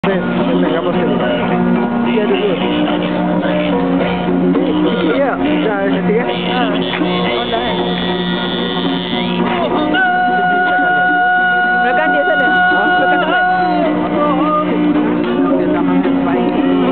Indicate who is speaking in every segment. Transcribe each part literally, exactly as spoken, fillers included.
Speaker 1: Naik kapal sini. Dia dulu. Ya, dah cantik kan?
Speaker 2: Ha. Oh dah kan. Belakang dia sana.
Speaker 1: Ha?
Speaker 2: Belakang tempat.
Speaker 1: Dia tak ambil baik.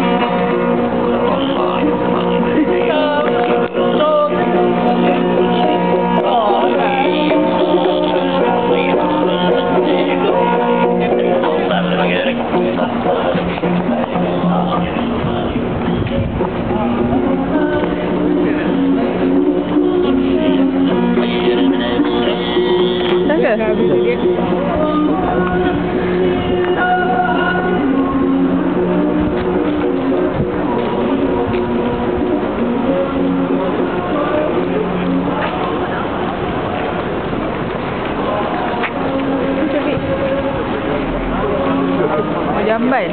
Speaker 2: Dah ke? Oh, jamban.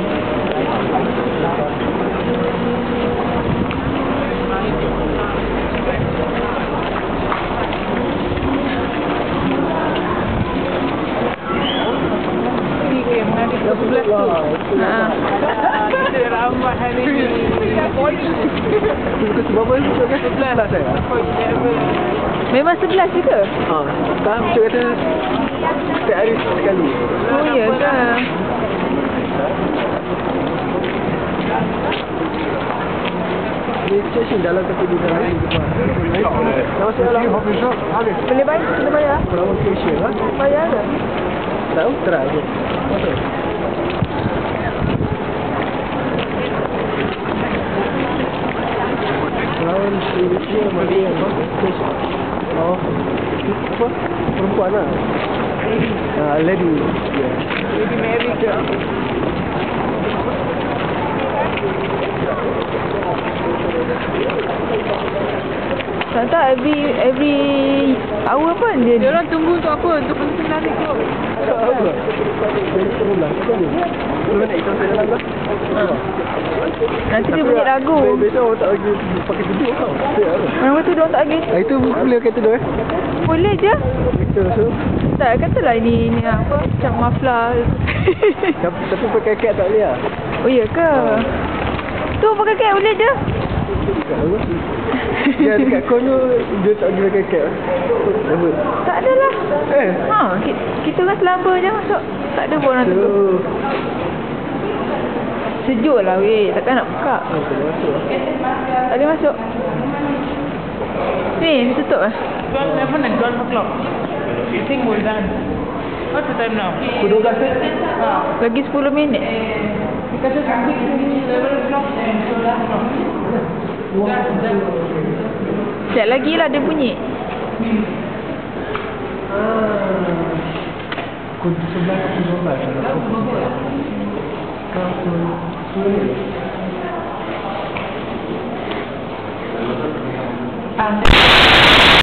Speaker 2: Sebelah tu. Ha. Kita ramai hari ni.
Speaker 1: Itu sebab apa? Sebelah saya.
Speaker 2: Memang sebelas juga?
Speaker 1: Ha, tak macam kata setiap hari sekali.
Speaker 2: Oh ya ke?
Speaker 1: Ni stesen dalam tapi di dalam ni juga. Nama saya lah.
Speaker 2: Boleh bayar? Kita bayar?
Speaker 1: Perawat Malaysia lah.
Speaker 2: Bayar ke?
Speaker 1: Tahu? Try je. Apa? Perawat Malaysia mana yang oh, apa? Perempuan lah. Ah, lady. Yeah.
Speaker 2: Lady Mary ke? Tak tahu every every hour pun dia. Dia orang tunggu untuk apa? Untuk penting lari tu.
Speaker 1: Tak tahu lah. Saya turun lah. Belum nak ikut saya dalam lah.
Speaker 2: Nanti dia bunyi lagu.
Speaker 1: Biasa orang tak lagi pakai tudung tau.
Speaker 2: Orang kata dia orang tak lagi.
Speaker 1: Ah, itu boleh pakai tudung eh?
Speaker 2: Boleh je.
Speaker 1: Itu so.
Speaker 2: Tak katalah ini ini apa? Macam maflar.
Speaker 1: Tapi pakai kat tak boleh lah.
Speaker 2: Oh ya ke? Tu pakai kek boleh je.
Speaker 1: Tak tahu. Dia dekat kono dia tak boleh pakai kat. Apa?
Speaker 2: Tak adalah.
Speaker 1: Eh?
Speaker 2: Ha, kita, kita kan selamba je masuk. Tak ada pun orang tutup.
Speaker 1: Tu.
Speaker 2: Sejuk lah weh, takkan nak buka.
Speaker 1: Oh, boleh masuk lah.
Speaker 2: Tak boleh masuk. Ni, ni tutup lah.
Speaker 3: twelve eleven and twelve o'clock. I think we're done. What's the time now?
Speaker 1: Pukul dua belas eh?
Speaker 2: Lagi sepuluh minit.
Speaker 3: Because it's eleven o'clock and twelve o'clock. That's done.
Speaker 2: Sekejap lagi lah dia bunyi.
Speaker 1: Pukul sebelas, pukul dua belas. Kau pun